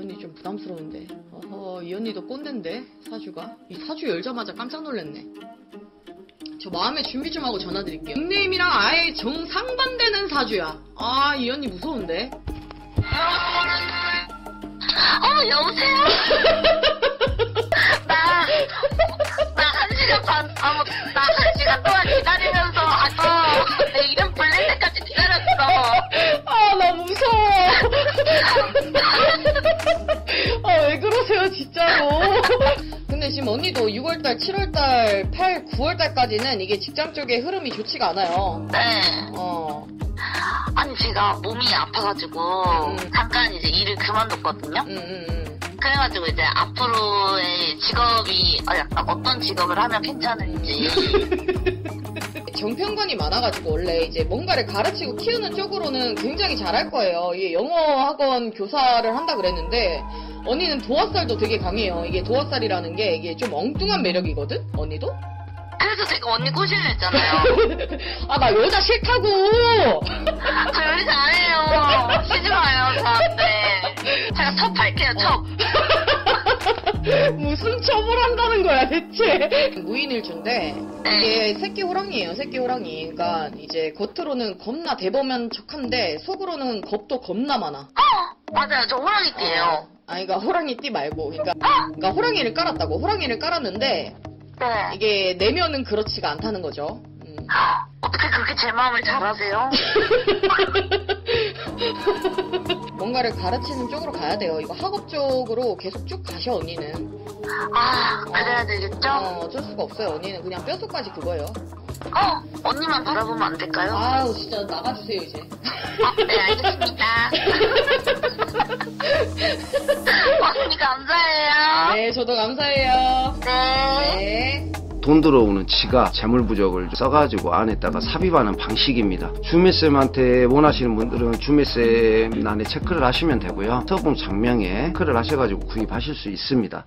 언니 좀 부담스러운데. 어허, 이 언니도 꼰대인데, 사주가. 이 사주 열자마자 깜짝 놀랐네. 저 마음의 준비 좀 하고 전화드릴게요. 닉네임이랑 아예 정상반되는 사주야. 아, 이 언니 무서운데. 여보세요? 나 1시간 반, 나 1시간 동안 기다리면서, 내 이름 불릴 때까지 기다렸어. 아, 나 무서워. 왜 그러세요, 진짜로. 근데 지금 언니도 6월달, 7월달, 8, 9월달까지는 이게 직장 쪽에 흐름이 좋지가 않아요. 네. 아니, 제가 몸이 아파가지고, 잠깐 이제 일을 그만뒀거든요. 그래가지고 이제 앞으로의 직업이, 약간 어떤 직업을 하면 괜찮은지. 정편관이 많아가지고 원래 이제 뭔가를 가르치고 키우는 쪽으로는 굉장히 잘할 거예요. 이게 영어 학원 교사를 한다 그랬는데 언니는 도화살도 되게 강해요. 이게 도화살이라는 게 이게 좀 엉뚱한 매력이거든? 언니도? 그래서 제가 언니 꼬시려 했잖아요. 아, 나 여자 싫다고! 저 요리 잘해요. 쉬지 마요, 저한테. 제가 첩 할게요, 첩. 무슨 첩을 한다는 거야, 대체? 무인일주인데, 이게 새끼 호랑이에요, 새끼 호랑이. 그러니까, 이제 겉으로는 겁나 대범한 척한데, 속으로는 겁도 겁나 많아. 맞아요, 저 호랑이띠예요. 그러니까 호랑이띠 말고, 그러니까 호랑이를 깔았다고. 호랑이를 깔았는데, 네. 이게 내면은 그렇지가 않다는 거죠. 어떻게 그렇게 제 마음을 잘 아세요? 뭔가를 가르치는 쪽으로 가야 돼요. 이거 학업 쪽으로 계속 쭉 가셔, 언니는. 그래야 되겠죠? 어쩔 수가 없어요. 언니는 그냥 뼈속까지 그거예요. 언니만 바라보면 안 될까요? 아우, 진짜 나가주세요, 이제. 네, 알겠습니다. 언니 감사해요. 네, 저도 감사해요. 네. 돈 들어오는 지가 재물부적을 써가지고 안에다가 삽입하는 방식입니다. 주매쌤한테 원하시는 분들은 주매쌤 안에 체크를 하시면 되고요. 서봉 장명에 체크를 하셔가지고 구입하실 수 있습니다.